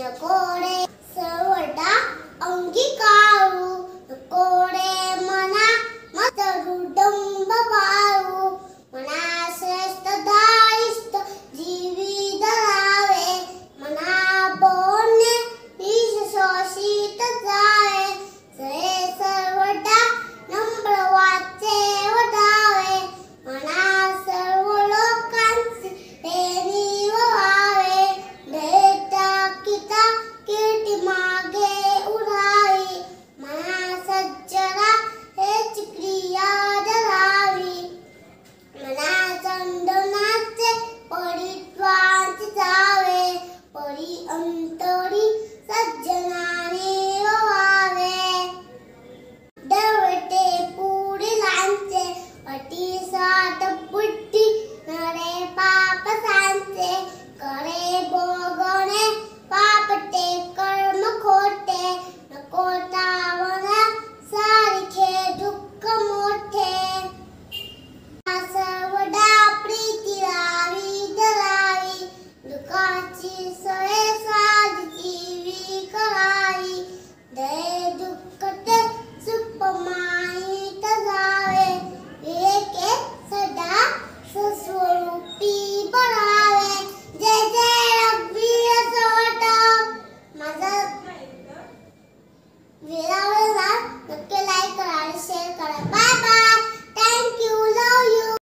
कोडे सर्वटा अंगीकारू कोडे मना मत कुटुंब पारू मना श्रेष्ठ धारिष्ठ जीवी धरावे मना बोलणे ईश शोषित जावे सहे सर्वटा नम्र वाचे वटावे मना सर्व लोकांचे प्रेमी व्हावे देता किता कीर्ती मागे उरावी मना सज्जना हेच क्रिया धरावी मना चंदनाचे परित्वांचे जावे परी अंत